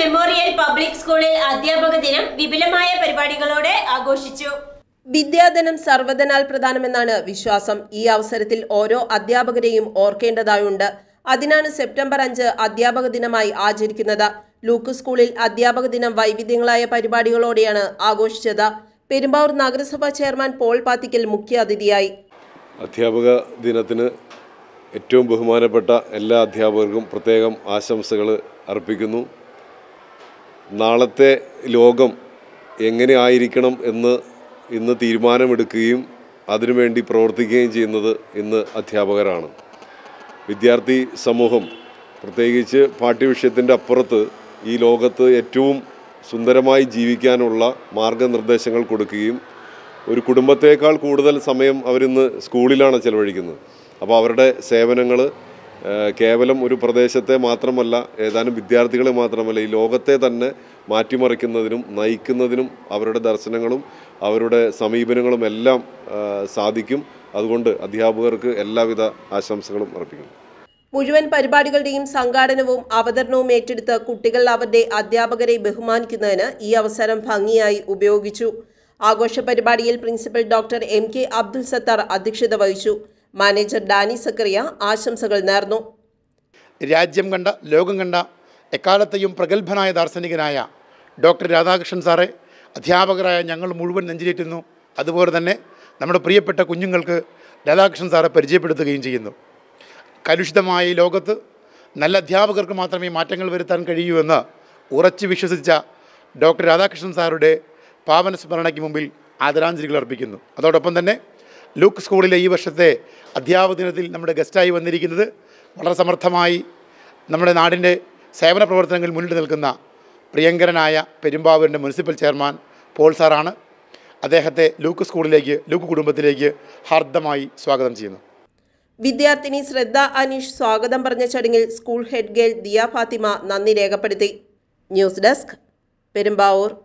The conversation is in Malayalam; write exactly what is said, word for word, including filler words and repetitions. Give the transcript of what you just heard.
മെമ്മോറിയൽ പബ്ലിക് സ്കൂളിൽ അധ്യാപക ദിനം വിപുലമായ പരിപാടികളോടെ ആഘോഷിച്ചു. വിദ്യാദിനം സർവ്വധനാൽ പ്രധാനമെന്നാണ് വിശ്വാസം. ഈ അവസരത്തിൽ ഓരോ അധ്യാപകരെയും ഓർക്കേണ്ടതായുണ്ട്. അതിനാണ് സെപ്റ്റംബർ അഞ്ച് അധ്യാപക ദിനമായി ആചരിക്കുന്നത്. ലൂക്ക് സ്കൂളിൽ അധ്യാപക ദിനം വൈവിധ്യങ്ങളായ പരിപാടികളോടെയാണ് ആഘോഷിച്ചത്. പെരുമ്പാവൂർ നഗരസഭാ ചെയർമാൻ പോൾ പാത്തിക്കൽ മുഖ്യ അതിഥിയായി. അധ്യാപക ദിനത്തിന് ഏറ്റവും ബഹുമാനപ്പെട്ട എല്ലാ അധ്യാപകർക്കും പ്രത്യേകം ആശംസകൾ അർപ്പിക്കുന്നു. നാളത്തെ ലോകം എങ്ങനെ ആയിരിക്കണം എന്ന് ഇന്ന് തീരുമാനമെടുക്കുകയും അതിനുവേണ്ടി പ്രവർത്തിക്കുകയും ചെയ്യുന്നത് ഇന്ന് അധ്യാപകരാണ്. വിദ്യാർത്ഥി സമൂഹം പ്രത്യേകിച്ച് പാഠ്യവിഷയത്തിൻ്റെ അപ്പുറത്ത് ഈ ലോകത്ത് ഏറ്റവും സുന്ദരമായി ജീവിക്കാനുള്ള മാർഗനിർദ്ദേശങ്ങൾ കൊടുക്കുകയും ഒരു കുടുംബത്തേക്കാൾ കൂടുതൽ സമയം അവരിന്ന് സ്കൂളിലാണ് ചെലവഴിക്കുന്നത്. അപ്പോൾ അവരുടെ സേവനങ്ങൾ കേവലം ഒരു പ്രദേശത്തെ മാത്രമല്ല, ഏതാനും വിദ്യാർത്ഥികളെ മാത്രമല്ല, ഈ ലോകത്തെ തന്നെ മാറ്റിമറിക്കുന്നതിനും നയിക്കുന്നതിനും അവരുടെ ദർശനങ്ങളും അവരുടെ സമീപനങ്ങളും എല്ലാം സാധിക്കും. അതുകൊണ്ട് അധ്യാപകർക്ക് എല്ലാവിധ ആശംസകളും അർപ്പിക്കുന്നു. മുഴുവൻ പരിപാടികളുടെയും സംഘാടനവും അവതരണവും ഏറ്റെടുത്ത് കുട്ടികൾ അവരുടെ അധ്യാപകരെ ബഹുമാനിക്കുന്നതിന് ഈ അവസരം ഭംഗിയായി ഉപയോഗിച്ചു. ആഘോഷ പരിപാടിയിൽ principal doctor M K Abdul Sattar അധ്യക്ഷത വഹിച്ചു. മാനേജർ ഡാനി സക്കറിയ ആശംസകൾ നേർന്നു. രാജ്യം കണ്ട ലോകം കണ്ട എക്കാലത്തെയും പ്രഗത്ഭനായ ദാർശനികനായ ഡോക്ടർ രാധാകൃഷ്ണൻ സാറെ അധ്യാപകരായ ഞങ്ങൾ മുഴുവൻ നെഞ്ചിലേറ്റുന്നു. അതുപോലെ തന്നെ നമ്മുടെ പ്രിയപ്പെട്ട കുഞ്ഞുങ്ങൾക്ക് രാധാകൃഷ്ണൻ സാറെ പരിചയപ്പെടുത്തുകയും ചെയ്യുന്നു. കലുഷിതമായ ഈ ലോകത്ത് നല്ല അധ്യാപകർക്ക് മാത്രമേ മാറ്റങ്ങൾ വരുത്താൻ കഴിയൂ എന്ന് ഉറച്ചു വിശ്വസിച്ച ഡോക്ടർ രാധാകൃഷ്ണൻ സാറുടെ പാവന സ്മരണയ്ക്ക് മുമ്പിൽ ആദരാഞ്ജലികൾ അർപ്പിക്കുന്നു. അതോടൊപ്പം തന്നെ ലൂക്ക് സ്കൂളിലെ ഈ വർഷത്തെ അധ്യാപക ദിനത്തിൽ നമ്മുടെ ഗസ്റ്റായി വന്നിരിക്കുന്നത് വളരെ സമർത്ഥമായി നമ്മുടെ നാടിൻ്റെ സേവന പ്രവർത്തനങ്ങളിൽ മുന്നിട്ട് നിൽക്കുന്ന പ്രിയങ്കരനായ പെരുമ്പാവൂരിൻ്റെ മുനിസിപ്പൽ ചെയർമാൻ പോൾ സാറാണ്. അദ്ദേഹത്തെ ലൂക്ക് സ്കൂളിലേക്ക്, ലൂക്ക് കുടുംബത്തിലേക്ക് ഹാർദമായി സ്വാഗതം ചെയ്യുന്നു. വിദ്യാർത്ഥിനി ശ്രദ്ധ അനീഷ് സ്വാഗതം പറഞ്ഞ ചടങ്ങിൽ school head girl Diya Fathima നന്ദി രേഖപ്പെടുത്തി. News desk, Perumbavoor.